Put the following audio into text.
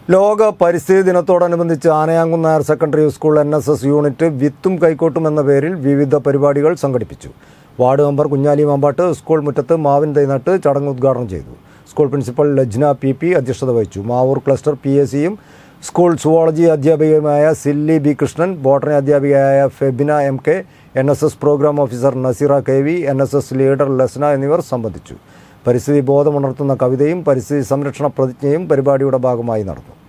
ലോക പരിസ്ഥിതി ദിനത്തോടനുബന്ധിച്ച് Anayamkunnu higher secondary school NSS unit വിത്തും കൈക്കോട്ടും എന്ന പേരിൽ വിവിധ പരിപാടികൾ സംഘടിപ്പിച്ചു. Ward member Kunhali Mambattu school മുറ്റത്ത് മാവിൻ തൈ നട്ട് ചടങ്ങ് ഉദ്ഘാടനം ചെയ്തു. സ്കൂൾ പ്രിൻസിപ്പൽ ലജ്ന PP അധ്യക്ഷത വഹിച്ചു. മാവൂർ ക്ലസ്റ്റർ PACയും സ്കൂൾ സുവോളജി അധ്യാപികയുമായ സില്ലി B. കൃഷ്ണൻ, ബോട്ടണി അധ്യാപികയായ Febina MK, NSS programme officer Naseera KV, NSS leader Lasna എന്നിവർ സംബന്ധിച്ചു. പരിസ്ഥിതി ബോധമുണർത്തുന്ന കവിതയും പരിസ്ഥിതി സംരക്ഷണ പ്രതിജ്ഞയും പരിപാടിയുടെ ഭാഗമായി നടന്നു.